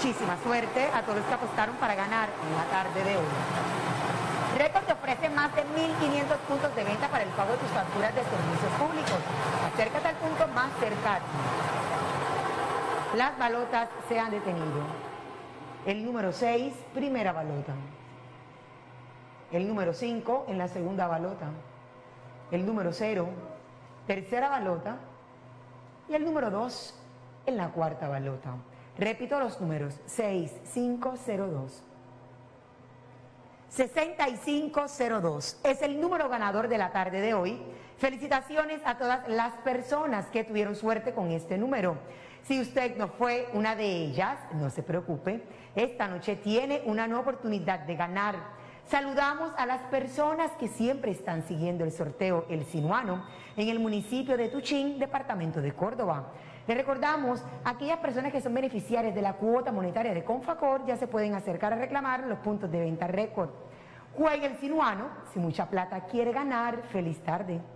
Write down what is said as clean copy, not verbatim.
Muchísima suerte a todos los que apostaron para ganar en la tarde de hoy. Record te ofrece más de 1.500 puntos de venta para el pago de tus facturas de servicios públicos. Acércate al punto más cercano. Las balotas se han detenido. El número 6, primera balota. El número 5 en la segunda balota. El número 0, tercera balota. Y el número 2 en la cuarta balota. Repito los números: 6502. 6502 es el número ganador de la tarde de hoy. Felicitaciones a todas las personas que tuvieron suerte con este número. Si usted no fue una de ellas, no se preocupe, esta noche tiene una nueva oportunidad de ganar. Saludamos a las personas que siempre están siguiendo el sorteo El Sinuano en el municipio de Tuchín, departamento de Córdoba. Les recordamos, aquellas personas que son beneficiarias de la cuota monetaria de Confacor ya se pueden acercar a reclamar los puntos de venta récord. Juegue El Sinuano, si mucha plata quiere ganar. Feliz tarde.